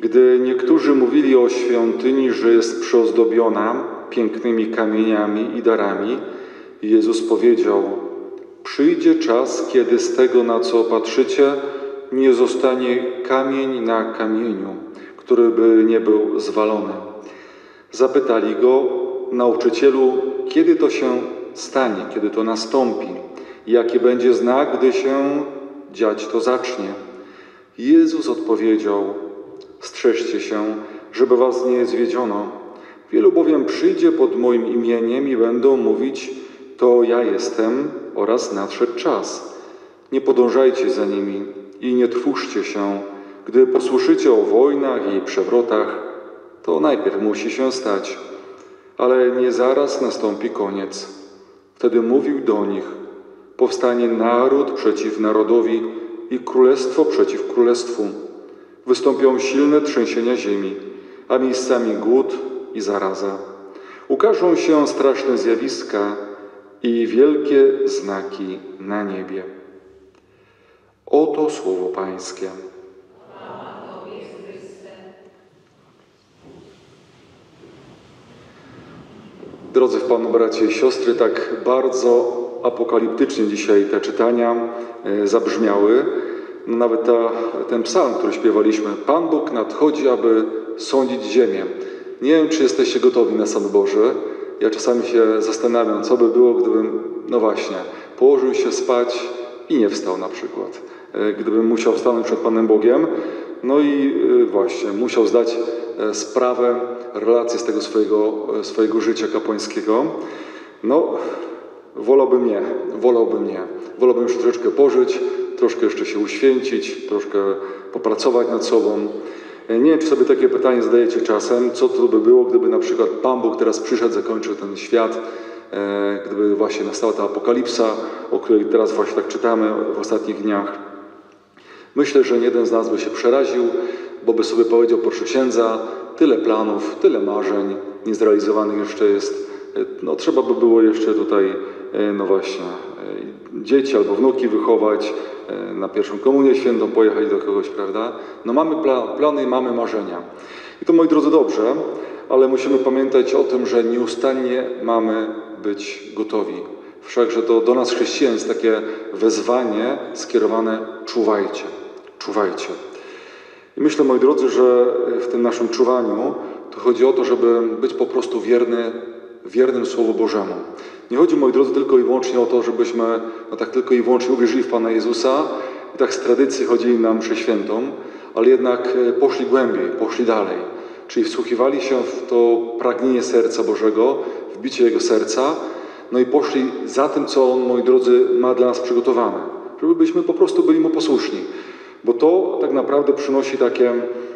Gdy niektórzy mówili o świątyni, że jest przyozdobiona pięknymi kamieniami i darami, Jezus powiedział: przyjdzie czas, kiedy z tego, na co patrzycie, nie zostanie kamień na kamieniu, który by nie był zwalony. Zapytali go: nauczycielu, kiedy to się stanie, kiedy to nastąpi? Jaki będzie znak, gdy się dziać to zacznie? Jezus odpowiedział: strzeżcie się, żeby was nie zwiedziono. Wielu bowiem przyjdzie pod moim imieniem i będą mówić: to ja jestem, oraz nadszedł czas. Nie podążajcie za nimi i nie trwóżcie się. Gdy posłyszycie o wojnach i przewrotach, to najpierw musi się stać, ale nie zaraz nastąpi koniec. Wtedy mówił do nich: powstanie naród przeciw narodowi i królestwo przeciw królestwu. Wystąpią silne trzęsienia ziemi, a miejscami głód i zaraza. Ukażą się straszne zjawiska i wielkie znaki na niebie. Oto słowo Pańskie. Drodzy w Panu bracia i siostry, tak bardzo apokaliptycznie dzisiaj te czytania zabrzmiały. Nawet ten psalm, który śpiewaliśmy: Pan Bóg nadchodzi, aby sądzić ziemię. Nie wiem, czy jesteście gotowi na sąd Boży. Ja czasami się zastanawiam, co by było, gdybym, no właśnie, położył się spać i nie wstał na przykład. Gdybym musiał stanąć przed Panem Bogiem, no i właśnie musiał zdać sprawę, relację z tego swojego życia kapłańskiego. No, wolałbym nie. Wolałbym już troszeczkę pożyć, troszkę jeszcze się uświęcić, troszkę popracować nad sobą. Nie wiem, czy sobie takie pytanie zadajecie czasem, co to by było, gdyby na przykład Pan Bóg teraz przyszedł, zakończył ten świat, gdyby właśnie nastała ta apokalipsa, o której teraz właśnie tak czytamy w ostatnich dniach. Myślę, że jeden z nas by się przeraził, bo by sobie powiedział: proszę księdza, tyle planów, tyle marzeń niezrealizowanych jeszcze jest. No trzeba by było jeszcze tutaj, no właśnie, dzieci albo wnuki wychować, na pierwszą komunię świętą pojechać do kogoś, prawda? No mamy plany i mamy marzenia. I to, moi drodzy, dobrze, ale musimy pamiętać o tym, że nieustannie mamy być gotowi. Wszakże to do nas, chrześcijan, jest takie wezwanie skierowane: czuwajcie, czuwajcie. I myślę, moi drodzy, że w tym naszym czuwaniu to chodzi o to, żeby być po prostu wiernym Słowu Bożemu. Nie chodzi, moi drodzy, tylko i wyłącznie o to, żebyśmy tak tylko i wyłącznie uwierzyli w Pana Jezusa i tak z tradycji chodzili na mszę świętą, ale jednak poszli głębiej, poszli dalej. Czyli wsłuchiwali się w to pragnienie serca Bożego, w bicie Jego serca, no i poszli za tym, co On, moi drodzy, ma dla nas przygotowane. Żebyśmy po prostu byli Mu posłuszni. Bo to tak naprawdę przynosi takie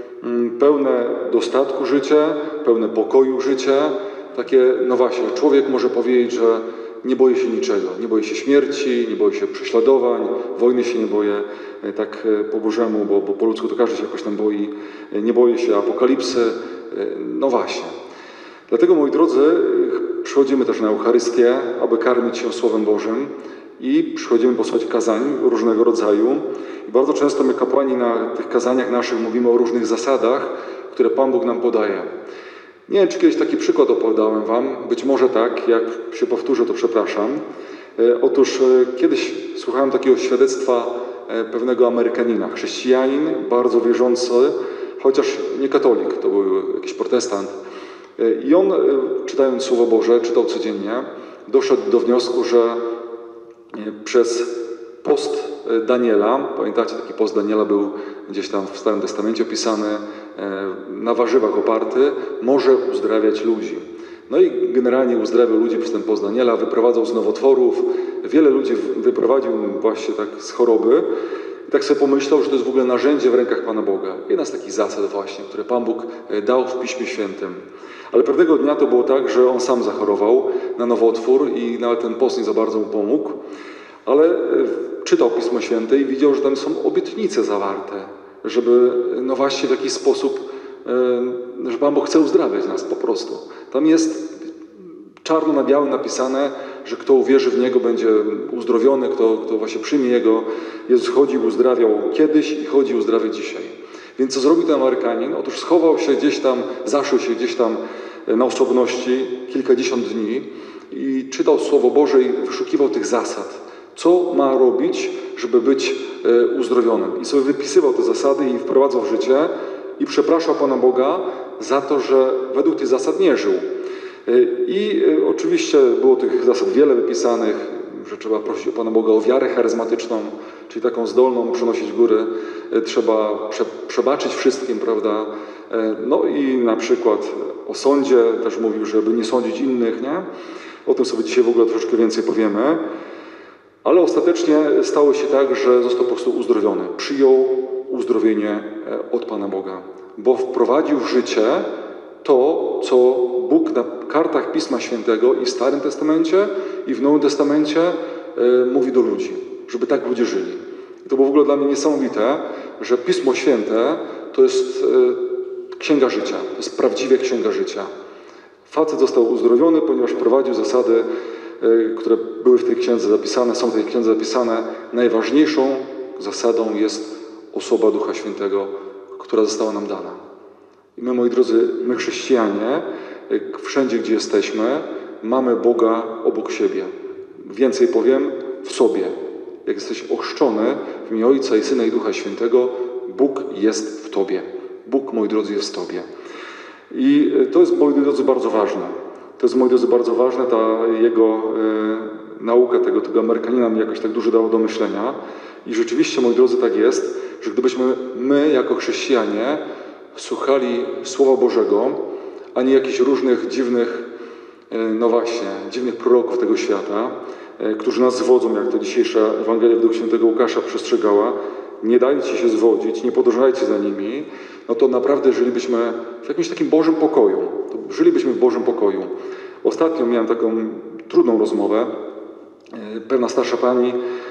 pełne dostatku życie, pełne pokoju życie. Takie, no właśnie, człowiek może powiedzieć, że nie boi się niczego. Nie boi się śmierci, nie boi się prześladowań, wojny się nie boję, tak po Bożemu, bo po ludzku to każdy się jakoś tam boi. Nie boję się apokalipsy. No właśnie. Dlatego, moi drodzy, przychodzimy też na Eucharystię, aby karmić się Słowem Bożym i przychodzimy posłuchać kazań różnego rodzaju. I bardzo często my, kapłani, na tych kazaniach naszych mówimy o różnych zasadach, które Pan Bóg nam podaje. Nie wiem, czy kiedyś taki przykład opowiadałem wam, być może tak, jak się powtórzę, to przepraszam. Otóż kiedyś słuchałem takiego świadectwa pewnego Amerykanina, chrześcijanin, bardzo wierzący, chociaż nie katolik, to był jakiś protestant. I on, czytając Słowo Boże, czytał codziennie, doszedł do wniosku, że przez post Daniela, pamiętacie, taki post Daniela był gdzieś tam w Starym Testamencie opisany, na warzywach oparty, może uzdrawiać ludzi. No i generalnie uzdrawiał ludzi przez ten post Daniela, wyprowadzał z nowotworów, wiele ludzi wyprowadził właśnie tak z choroby. I tak sobie pomyślał, że to jest w ogóle narzędzie w rękach Pana Boga. Jedna z takich zasad właśnie, które Pan Bóg dał w Piśmie Świętym. Ale pewnego dnia to było tak, że on sam zachorował na nowotwór i nawet ten post nie za bardzo mu pomógł. Ale czytał Pismo Święte i widział, że tam są obietnice zawarte, żeby no właśnie w jakiś sposób, że Pan Bóg chce uzdrawiać nas po prostu. Tam jest czarno na białym napisane, że kto uwierzy w Niego, będzie uzdrowiony, kto właśnie przyjmie Jego. Jezus chodził, uzdrawiał kiedyś i chodzi, uzdrawia dzisiaj. Więc co zrobił ten Amerykanin? Otóż schował się gdzieś tam, zaszył się gdzieś tam na osobności kilkadziesiąt dni i czytał Słowo Boże i wyszukiwał tych zasad. Co ma robić, żeby być uzdrowionym? I sobie wypisywał te zasady i wprowadzał w życie i przepraszał Pana Boga za to, że według tych zasad nie żył. I oczywiście było tych zasad wiele wypisanych, że trzeba prosić o Pana Boga o wiarę charyzmatyczną, czyli taką zdolną przenosić góry. Trzeba przebaczyć wszystkim, prawda? No i na przykład o sądzie też mówił, żeby nie sądzić innych, nie? O tym sobie dzisiaj w ogóle troszeczkę więcej powiemy. Ale ostatecznie stało się tak, że został po prostu uzdrowiony. Przyjął uzdrowienie od Pana Boga, bo wprowadził w życie to, co Bóg na kartach Pisma Świętego i w Starym Testamencie, i w Nowym Testamencie mówi do ludzi, żeby tak ludzie żyli. I to było w ogóle dla mnie niesamowite, że Pismo Święte to jest księga życia, to jest prawdziwie księga życia. Facet został uzdrowiony, ponieważ wprowadził zasady, które były w tej księdze zapisane, są w tej księdze zapisane. Najważniejszą zasadą jest osoba Ducha Świętego, która została nam dana. I my, moi drodzy, my chrześcijanie, wszędzie gdzie jesteśmy, mamy Boga obok siebie. Więcej powiem, w sobie. Jak jesteś ochrzczony w imię Ojca i Syna i Ducha Świętego, Bóg jest w Tobie. Bóg, moi drodzy, jest w Tobie. I to jest, moi drodzy, bardzo ważne. To jest, moi drodzy, bardzo ważne. Ta jego nauka tego Amerykanina mi jakoś tak dużo dało do myślenia. I rzeczywiście, moi drodzy, tak jest, że gdybyśmy my, jako chrześcijanie, słuchali Słowa Bożego, a nie jakichś różnych dziwnych, no właśnie, dziwnych proroków tego świata, którzy nas zwodzą, jak to dzisiejsza Ewangelia według świętego Łukasza przestrzegała, nie dajcie się zwodzić, nie podążajcie za nimi, no to naprawdę żylibyśmy w jakimś takim Bożym pokoju. Żylibyśmy w Bożym pokoju. Ostatnio miałem taką trudną rozmowę. Pewna starsza pani,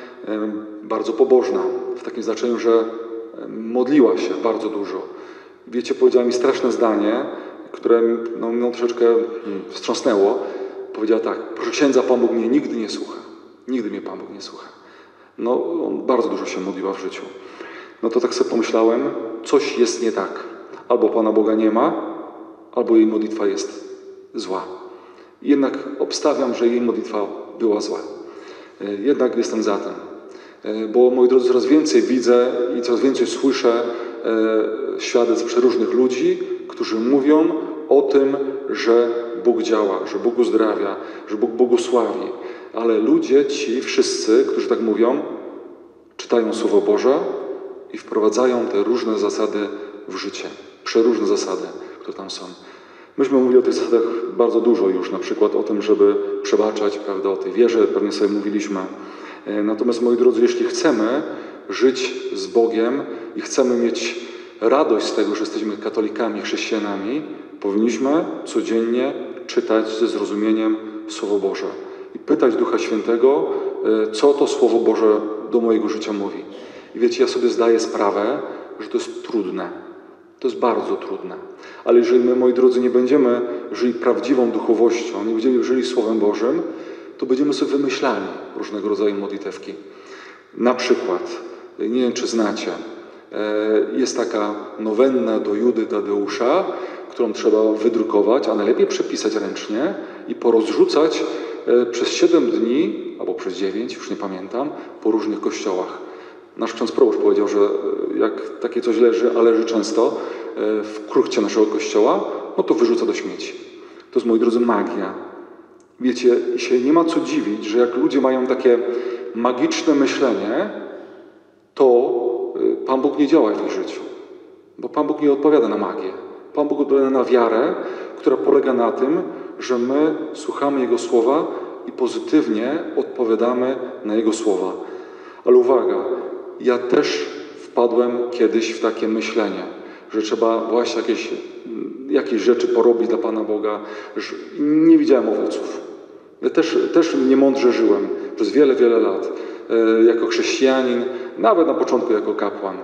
bardzo pobożna, w takim znaczeniu, że modliła się bardzo dużo. Wiecie, powiedziała mi straszne zdanie, które mną troszeczkę wstrząsnęło. Powiedziała tak: proszę księdza, Pan Bóg mnie nigdy nie słucha. Nigdy mnie Pan Bóg nie słucha. No, bardzo dużo się modliła w życiu. No to tak sobie pomyślałem, coś jest nie tak. Albo Pana Boga nie ma, albo jej modlitwa jest zła. Jednak obstawiam, że jej modlitwa była zła. Jednak jestem za tym. Bo, moi drodzy, coraz więcej widzę i coraz więcej słyszę świadectw przeróżnych ludzi, którzy mówią o tym, że Bóg działa, że Bóg uzdrawia, że Bóg błogosławi. Ale ludzie ci wszyscy, którzy tak mówią, czytają Słowo Boże i wprowadzają te różne zasady w życie. Przeróżne zasady, które tam są. Myśmy mówili o tych zasadach bardzo dużo już, na przykład o tym, żeby przebaczać, prawda, o tej wierze, pewnie sobie mówiliśmy. Natomiast, moi drodzy, jeśli chcemy żyć z Bogiem i chcemy mieć radość z tego, że jesteśmy katolikami, chrześcijanami, powinniśmy codziennie czytać ze zrozumieniem Słowo Boże i pytać Ducha Świętego, co to Słowo Boże do mojego życia mówi. I wiecie, ja sobie zdaję sprawę, że to jest trudne. To jest bardzo trudne. Ale jeżeli my, moi drodzy, nie będziemy żyli prawdziwą duchowością, nie będziemy żyli Słowem Bożym, to będziemy sobie wymyślali różnego rodzaju modlitewki. Na przykład, nie wiem, czy znacie, jest taka nowenna do Judy Tadeusza, którą trzeba wydrukować, a najlepiej przepisać ręcznie i porozrzucać przez 7 dni, albo przez 9, już nie pamiętam, po różnych kościołach. Nasz ksiądz proboszcz powiedział, że jak takie coś leży, a leży często w kruchcie naszego kościoła, no to wyrzuca do śmieci. To jest, moi drodzy, magia. Wiecie, się nie ma co dziwić, że jak ludzie mają takie magiczne myślenie, to Pan Bóg nie działa w ich życiu. Bo Pan Bóg nie odpowiada na magię. Pan Bóg odpowiada na wiarę, która polega na tym, że my słuchamy Jego Słowa i pozytywnie odpowiadamy na Jego Słowa. Ale uwaga, ja też wpadłem kiedyś w takie myślenie, że trzeba właśnie jakieś rzeczy porobić dla Pana Boga. Nie widziałem owoców. Ja też niemądrze żyłem przez wiele, wiele lat. Jako chrześcijanin, nawet na początku jako kapłan.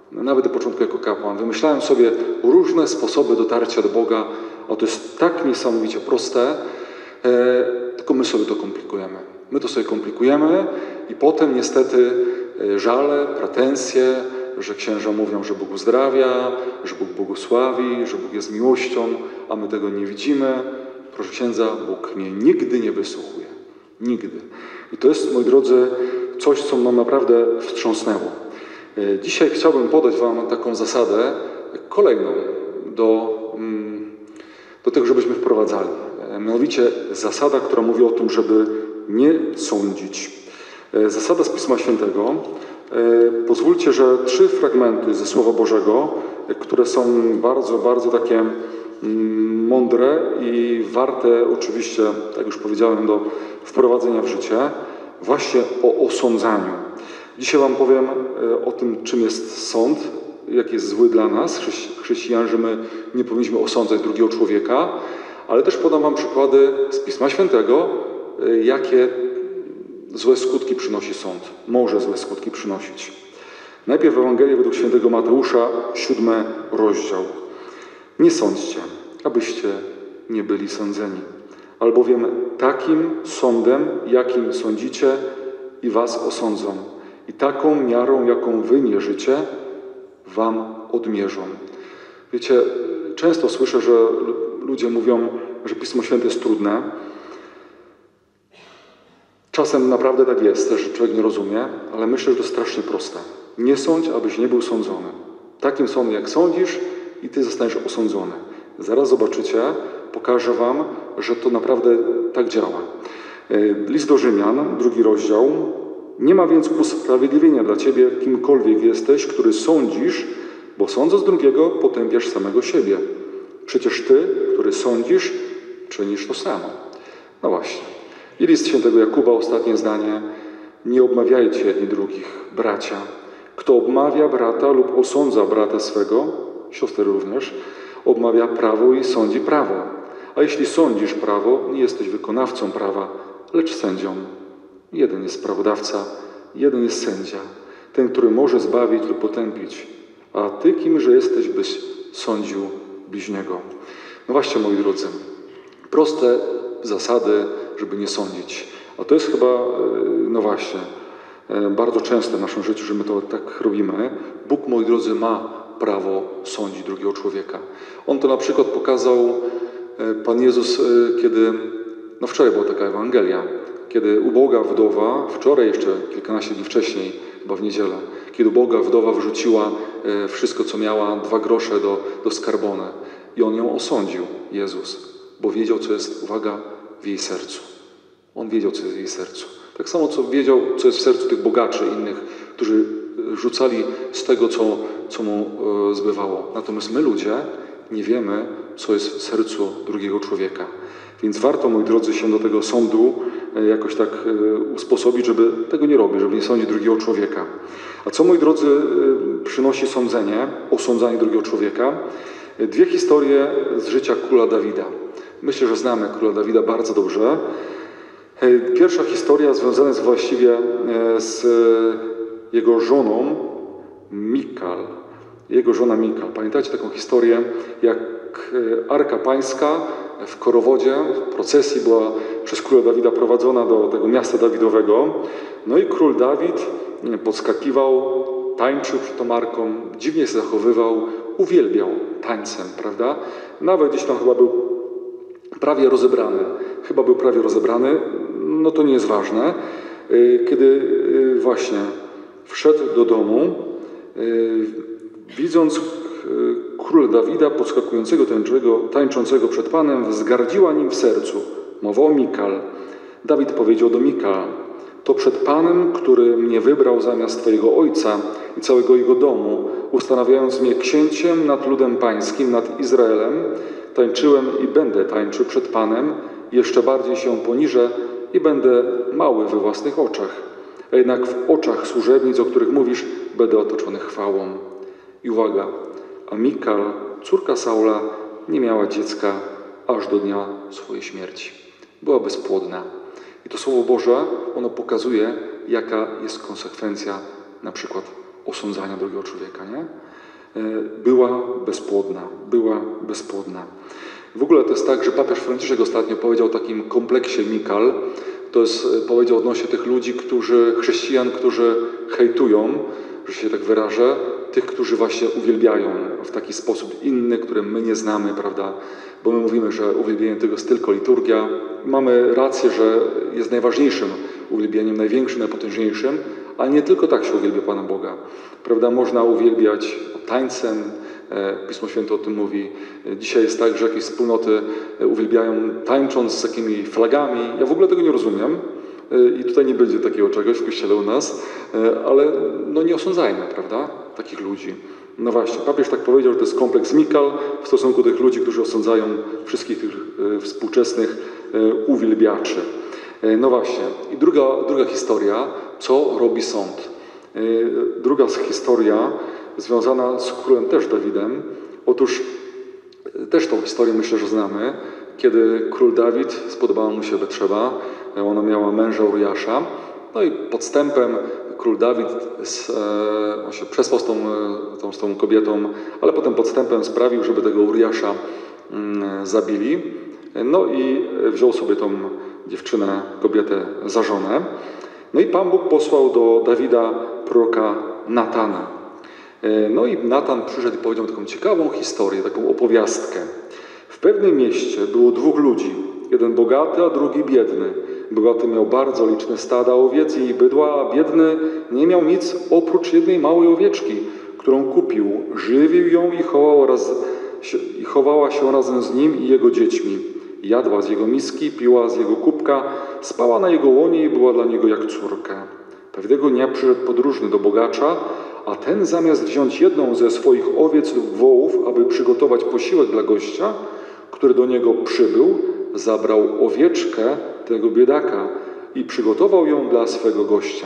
Wymyślałem sobie różne sposoby dotarcia do Boga, a to jest tak niesamowicie proste, tylko my sobie to komplikujemy. My to sobie komplikujemy i potem niestety żale, pretensje, że księża mówią, że Bóg uzdrawia, że Bóg błogosławi, że Bóg jest miłością, a my tego nie widzimy. Proszę księdza, Bóg mnie nigdy nie wysłuchuje. Nigdy. I to jest, moi drodzy, coś, co mną naprawdę wstrząsnęło. Dzisiaj chciałbym podać wam taką zasadę kolejną do tego, żebyśmy wprowadzali. Mianowicie zasada, która mówi o tym, żeby nie sądzić. Zasada z Pisma Świętego. Pozwólcie, że 3 fragmenty ze Słowa Bożego, które są bardzo, bardzo takie mądre i warte oczywiście, tak już powiedziałem, do wprowadzenia w życie, właśnie o osądzaniu. Dzisiaj wam powiem o tym, czym jest sąd, jak jest zły dla nas, chrześcijan, że my nie powinniśmy osądzać drugiego człowieka, ale też podam wam przykłady z Pisma Świętego, jakie złe skutki przynosi sąd. Może złe skutki przynosić. Najpierw Ewangelia według świętego Mateusza, 7 rozdział. Nie sądźcie, abyście nie byli sądzeni. Albowiem takim sądem, jakim sądzicie, i was osądzą. I taką miarą, jaką wy mierzycie, wam odmierzą. Wiecie, często słyszę, że ludzie mówią, że Pismo Święte jest trudne. Czasem naprawdę tak jest, że człowiek nie rozumie, ale myślę, że to strasznie proste. Nie sądź, abyś nie był sądzony. Takim sądem, jak sądzisz, i ty zostaniesz osądzony. Zaraz zobaczycie, pokażę wam, że to naprawdę tak działa. List do Rzymian, 2 rozdział. Nie ma więc usprawiedliwienia dla ciebie, kimkolwiek jesteś, który sądzisz, bo sądząc drugiego, potępiasz samego siebie. Przecież ty, który sądzisz, czynisz to samo. No właśnie. I list świętego Jakuba, ostatnie zdanie. Nie obmawiajcie jedni drugich, bracia. Kto obmawia brata lub osądza brata swego, siostry również, obmawia prawo i sądzi prawo. A jeśli sądzisz prawo, nie jesteś wykonawcą prawa, lecz sędzią. Jeden jest prawodawca, jeden jest sędzia. Ten, który może zbawić lub potępić. A ty kimże jesteś, byś sądził bliźniego? No właśnie, moi drodzy, proste zasady, żeby nie sądzić. A to jest chyba, no właśnie, bardzo częste w naszym życiu, że my to tak robimy. Bóg, moi drodzy, ma prawo sądzić drugiego człowieka. On to na przykład pokazał Pan Jezus, kiedy, no wczoraj była taka Ewangelia, kiedy uboga wdowa, wczoraj jeszcze kilkanaście dni wcześniej, chyba w niedzielę, kiedy uboga wdowa wrzuciła wszystko, co miała, 2 grosze do skarbony. I on ją osądził, Jezus, bo wiedział, co jest, uwaga, w jej sercu. On wiedział, co jest w jej sercu. Tak samo, co wiedział, co jest w sercu tych bogaczy innych, którzy rzucali z tego, co mu zbywało. Natomiast my, ludzie, nie wiemy, co jest w sercu drugiego człowieka. Więc warto, moi drodzy, się do tego sądu jakoś tak usposobić, żeby tego nie robić, żeby nie sądzić drugiego człowieka. A co, moi drodzy, przynosi sądzenie, osądzanie drugiego człowieka? 2 historie z życia króla Dawida. Myślę, że znamy króla Dawida bardzo dobrze. Pierwsza historia związana jest właściwie z jego żoną Mikal. Jego żona Mikal. Pamiętacie taką historię, jak Arka Pańska w Korowodzie, w procesji była przez króla Dawida prowadzona do tego miasta Dawidowego. No i król Dawid podskakiwał, tańczył przed tą Arką, dziwnie się zachowywał, uwielbiał tańcem, prawda? Nawet gdzieś tam chyba był prawie rozebrany. No to nie jest ważne. Kiedy właśnie wszedł do domu, widząc króla Dawida podskakującego, tańczącego przed Panem, wzgardziła nim w sercu. Mowa o Mikal. Dawid powiedział do Mikal: to przed Panem, który mnie wybrał zamiast Twojego ojca i całego jego domu, ustanawiając mnie księciem nad ludem pańskim, nad Izraelem, tańczyłem i będę tańczył przed Panem, jeszcze bardziej się poniżę i będę mały we własnych oczach. A jednak w oczach służebnic, o których mówisz, będę otoczony chwałą. I uwaga, a Mikal, córka Saula, nie miała dziecka aż do dnia swojej śmierci. Była bezpłodna. I to Słowo Boże, ono pokazuje, jaka jest konsekwencja na przykład osądzania drugiego człowieka, nie? Była bezpłodna. W ogóle to jest tak, że papież Franciszek ostatnio powiedział o takim kompleksie Mikal. To jest, powiedział odnośnie tych ludzi, chrześcijan, którzy hejtują, że się tak wyrażę, tych, którzy właśnie uwielbiają w taki sposób inny, który my nie znamy, prawda? Bo my mówimy, że uwielbienie tego jest tylko liturgia. Mamy rację, że jest najważniejszym uwielbieniem, największym, najpotężniejszym, ale nie tylko tak się uwielbia Pana Boga. Prawda? Można uwielbiać tańcem, Pismo Święte o tym mówi. Dzisiaj jest tak, że jakieś wspólnoty uwielbiają tańcząc z takimi flagami. Ja w ogóle tego nie rozumiem i tutaj nie będzie takiego czegoś w Kościele u nas, ale no nie osądzajmy, prawda, takich ludzi. No właśnie, papież tak powiedział, że to jest kompleks Mikal w stosunku do tych ludzi, którzy osądzają wszystkich tych współczesnych uwielbiaczy. No właśnie. I druga historia, co robi sąd. Druga historia związana z królem też Dawidem. Otóż też tą historię myślę, że znamy. Kiedy król Dawid, spodobała mu się Betrzeba, ona miała męża Uriasza. No i podstępem król Dawid on się przespał z tą kobietą, ale potem podstępem sprawił, żeby tego Uriasza zabili. No i wziął sobie tą dziewczynę, kobietę za żonę. No i Pan Bóg posłał do Dawida proroka Natana. No i Natan przyszedł i powiedział taką ciekawą historię, taką opowiastkę. W pewnym mieście było dwóch ludzi, jeden bogaty, a drugi biedny. Bogaty miał bardzo liczne stada owiec i bydła, a biedny nie miał nic oprócz jednej małej owieczki, którą kupił. Żywił ją i chowała się razem z nim i jego dziećmi. Jadła z jego miski, piła z jego kubka, spała na jego łonie i była dla niego jak córka. Pewnego dnia przyszedł podróżny do bogacza, a ten zamiast wziąć jedną ze swoich owiec lub wołów, aby przygotować posiłek dla gościa, który do niego przybył, zabrał owieczkę tego biedaka i przygotował ją dla swego gościa.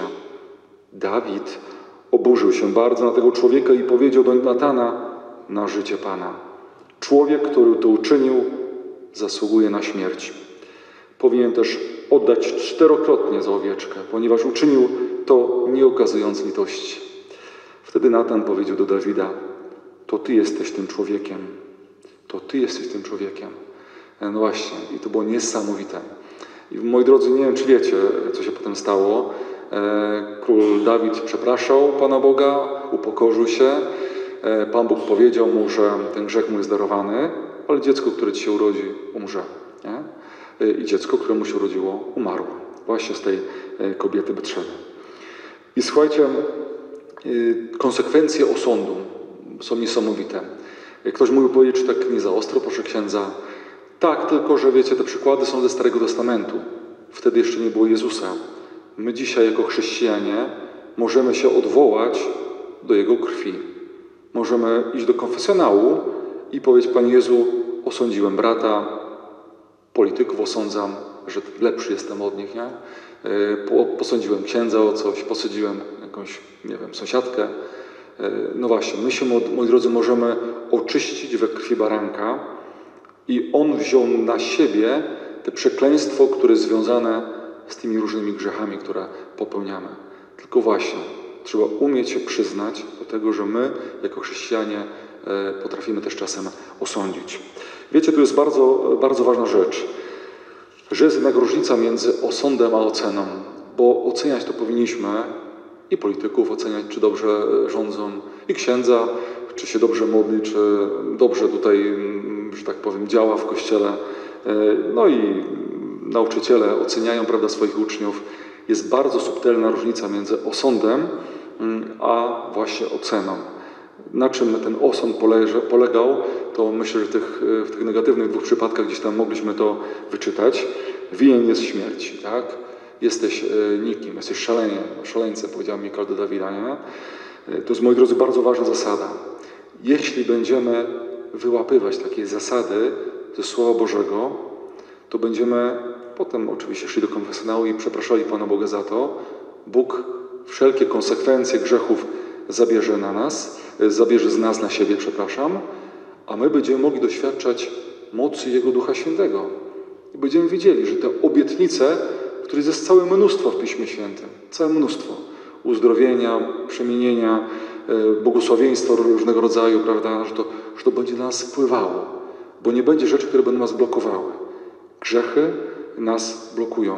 Dawid oburzył się bardzo na tego człowieka i powiedział do Natana: na życie Pana. Człowiek, który to uczynił, zasługuje na śmierć. Powinien też oddać 4-krotnie za owieczkę, ponieważ uczynił to nie okazując litości. Wtedy Natan powiedział do Dawida: to Ty jesteś tym człowiekiem. To Ty jesteś tym człowiekiem. No właśnie, i to było niesamowite. I moi drodzy, nie wiem, czy wiecie, co się potem stało. Król Dawid przepraszał Pana Boga, upokorzył się. Pan Bóg powiedział mu, że ten grzech mu jest darowany, ale dziecko, które ci się urodzi, umrze. Nie? I dziecko, które mu się urodziło, umarło. Właśnie z tej kobiety Betrzeby. I słuchajcie, konsekwencje osądu są niesamowite. Ktoś mógł powiedzieć, czy tak nie za ostro, proszę księdza. Tak, tylko że wiecie, te przykłady są ze Starego Testamentu. Wtedy jeszcze nie było Jezusa. My dzisiaj jako chrześcijanie możemy się odwołać do Jego krwi. Możemy iść do konfesjonału i powiedzieć: Panie Jezu, osądziłem brata, polityków osądzam, że lepszy jestem od nich, nie? Posądziłem księdza o coś, posądziłem jakąś, nie wiem, sąsiadkę. No właśnie, my się, moi drodzy, możemy oczyścić we krwi baranka i On wziął na siebie te przekleństwo, które jest związane z tymi różnymi grzechami, które popełniamy. Tylko właśnie, trzeba umieć się przyznać do tego, że my, jako chrześcijanie, potrafimy też czasem osądzić. Wiecie, tu jest bardzo, bardzo ważna rzecz, że jest jednak różnica między osądem a oceną, bo oceniać to powinniśmy i polityków oceniać, czy dobrze rządzą, i księdza, czy się dobrze modli, czy dobrze tutaj, że tak powiem, działa w Kościele. No i nauczyciele oceniają, prawda, swoich uczniów. Jest bardzo subtelna różnica między osądem a właśnie oceną. Na czym ten osąd polegał, to myślę, że w tych negatywnych dwóch przypadkach gdzieś tam mogliśmy to wyczytać. Winien jest śmierci, tak? Jesteś nikim, jesteś szaleńcem, powiedział Mikal do Dawida, nie? To jest, moi drodzy, bardzo ważna zasada. Jeśli będziemy wyłapywać takie zasady ze Słowa Bożego, to będziemy potem oczywiście szli do konfesjonału i przepraszali Pana Boga za to. Bóg wszelkie konsekwencje grzechów zabierze z nas na siebie, a my będziemy mogli doświadczać mocy Jego Ducha Świętego. I będziemy wiedzieli, że te obietnice, których jest całe mnóstwo w Piśmie Świętym, całe mnóstwo uzdrowienia, przemienienia, błogosławieństwa różnego rodzaju, prawda, że to będzie na nas wpływało, bo nie będzie rzeczy, które będą nas blokowały. Grzechy nas blokują.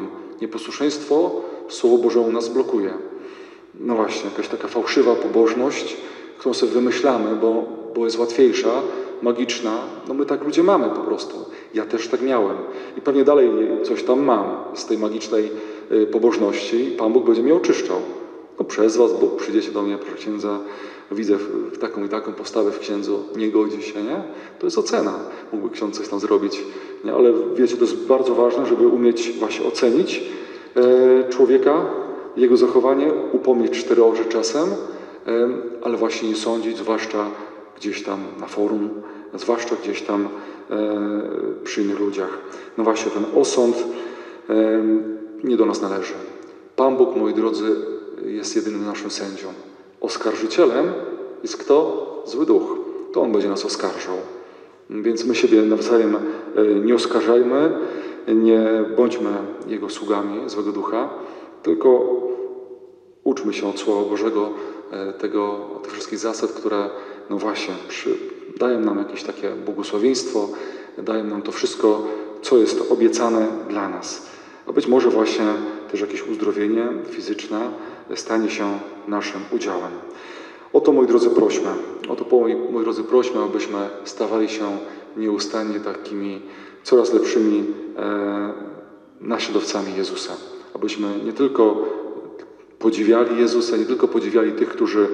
Nieposłuszeństwo Słowo Boże nas blokuje. No właśnie, jakaś taka fałszywa pobożność, którą sobie wymyślamy, bo jest łatwiejsza, magiczna, no my tak ludzie mamy po prostu. Ja też tak miałem. I pewnie dalej coś tam mam z tej magicznej pobożności. Pan Bóg będzie mnie oczyszczał. No przez was, bo przyjdziecie do mnie, proszę księdza, widzę taką i taką postawę w księdzu, nie godzi się, nie? To jest ocena. Mógłby ksiądz coś tam zrobić. Nie? Ale wiecie, to jest bardzo ważne, żeby umieć właśnie ocenić człowieka, jego zachowanie, upomnieć 4 oczy czasem, ale właśnie nie sądzić, zwłaszcza gdzieś tam na forum, zwłaszcza gdzieś tam przy innych ludziach. No właśnie, ten osąd nie do nas należy. Pan Bóg, moi drodzy, jest jedynym naszym sędzią. Oskarżycielem jest kto? Zły duch. To on będzie nas oskarżał. Więc my siebie nawzajem nie oskarżajmy, nie bądźmy jego sługami złego ducha, tylko uczmy się od Słowa Bożego tych wszystkich zasad, które no właśnie dają nam jakieś takie błogosławieństwo, dają nam to wszystko, co jest obiecane dla nas. A być może właśnie też jakieś uzdrowienie fizyczne stanie się naszym udziałem. O to, moi drodzy, prośmy. O to, moi drodzy, prośmy, abyśmy stawali się nieustannie takimi coraz lepszymi naśladowcami Jezusa. Abyśmy nie tylko podziwiali Jezusa, nie tylko podziwiali tych, którzy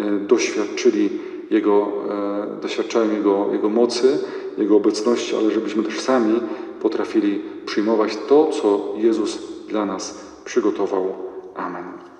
doświadczają Jego mocy, Jego obecności, ale żebyśmy też sami potrafili przyjmować to, co Jezus dla nas przygotował. Amen.